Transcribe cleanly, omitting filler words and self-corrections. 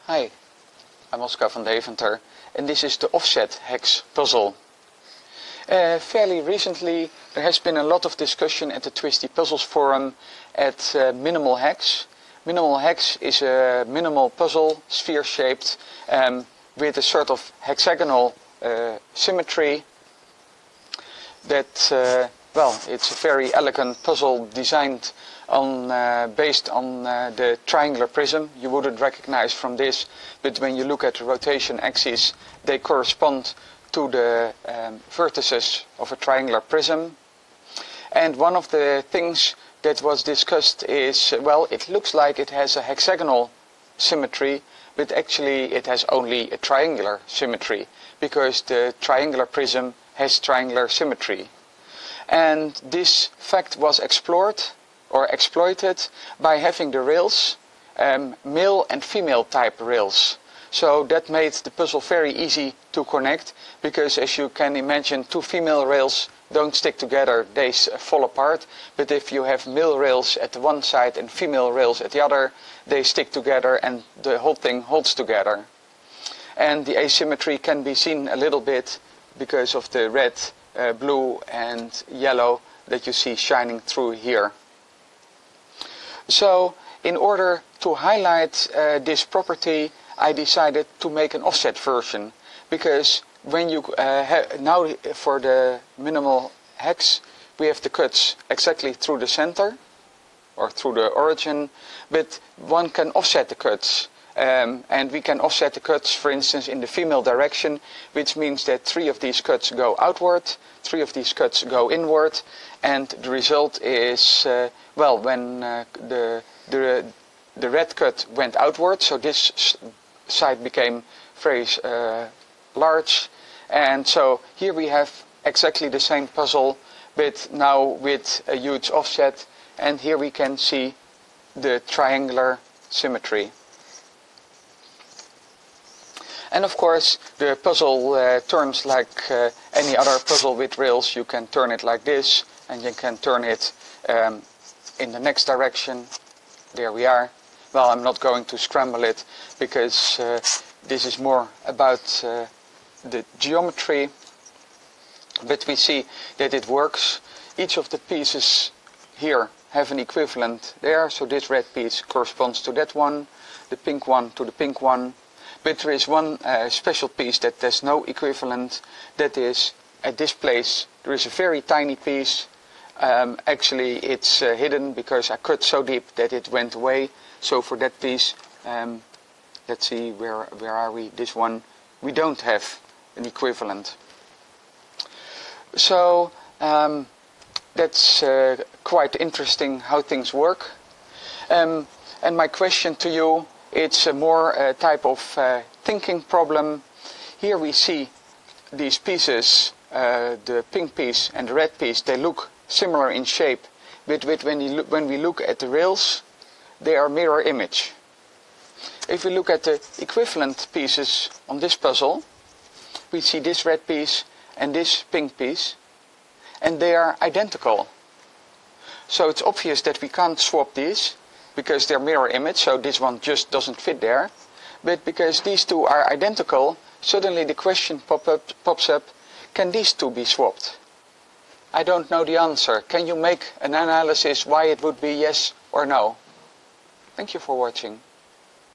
Hi, I'm Oscar van Deventer and this is the offset hex puzzle. Fairly recently there has been a lot of discussion at the Twisty Puzzles forum at minimal hex. Minimal hex is a minimal puzzle, sphere shaped, with a sort of hexagonal symmetry that, it's a very elegant puzzle designed based on the triangular prism. You wouldn't recognize from this, but when you look at the rotation axes, they correspond to the vertices of a triangular prism. And one of the things that was discussed is, it looks like it has a hexagonal symmetry, but actually it has only a triangular symmetry, because the triangular prism has triangular symmetry. And this fact was explored or exploited by having the rails, male and female type rails. So that made the puzzle very easy to connect, because as you can imagine, two female rails don't stick together, they fall apart. But if you have male rails at the one side and female rails at the other, they stick together and the whole thing holds together. And the asymmetry can be seen a little bit because of the red, blue and yellow that you see shining through here. So in order to highlight this property, I decided to make an offset version, because when you now for the minimal hex we have the cuts exactly through the center or through the origin, but one can offset the cuts. And we can offset the cuts, for instance, in the female direction, which means that 3 of these cuts go outward, 3 of these cuts go inward, and the result is, when the red cut went outward, so this side became very large, and so here we have exactly the same puzzle, but now with a huge offset, and here we can see the triangular symmetry. And of course, the puzzle turns like any other puzzle with rails. You can turn it like this, and you can turn it in the next direction. There we are. Well, I'm not going to scramble it, because this is more about the geometry. But we see that it works. Each of the pieces here have an equivalent there. So this red piece corresponds to that one, the pink one to the pink one. But there is one special piece that has no equivalent. That is, at this place, there is a very tiny piece. Actually, it's hidden because I cut so deep that it went away. So for that piece, let's see, where are we? This one, we don't have an equivalent. So that's quite interesting how things work. And my question to you, it's a more type of thinking problem. Here we see these pieces, the pink piece and the red piece, they look similar in shape, but when we look at the rails, they are mirror image. If we look at the equivalent pieces on this puzzle, we see this red piece and this pink piece, and they are identical. So it's obvious that we can't swap these, because they're mirror image, so this one just doesn't fit there. But because these two are identical, suddenly the question pops up, can these two be swapped? I don't know the answer. Can you make an analysis why it would be yes or no? Thank you for watching.